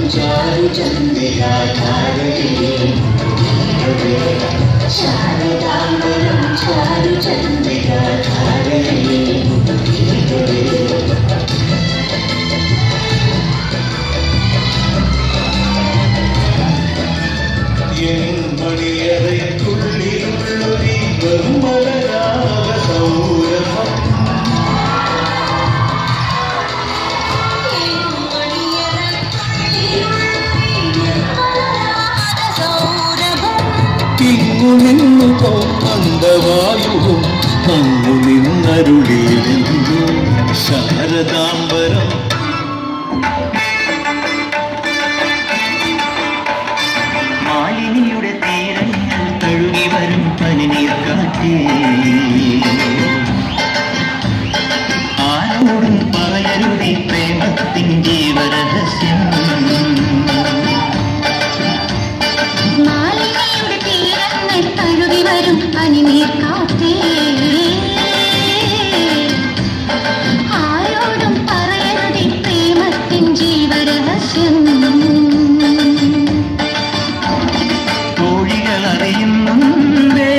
चारु चंद्रिका धारणी शारदांबरम चारु चंद्रिका धारणी ണ്ടവായുവും അങ്ങു നിന്നരുളിയിരുന്നു ശാരദാംബരം മാലിനിയുടെ തീരങ്ങൾ തഴുകി വരും പനിനീർ കാറ്റേ ആരോടും പറയരുതേ പ്രേമത്തിൻ ജീവരഹസ്യം പനിനീർ കാറ്റേ ആരോടും പറയരുതേ പ്രേമത്തിൻ ജീവരഹസ്യം തോഴികൾ അറിയുന്നുണ്ടേ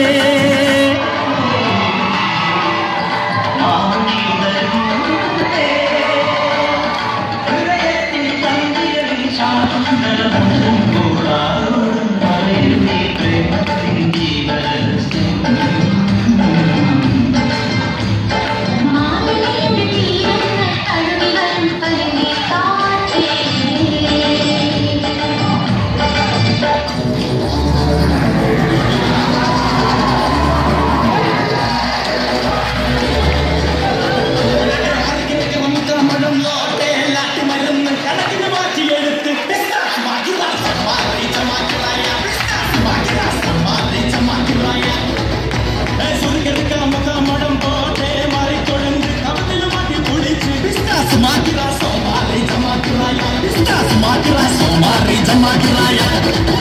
Mati rasa, mari jama kiraya.